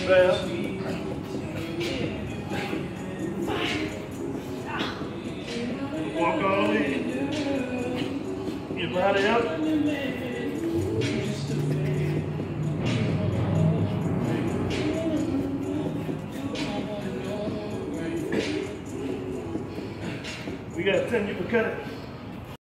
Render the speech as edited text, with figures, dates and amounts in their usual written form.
Well, walk on in. Your body up. We got 10 you for cutting.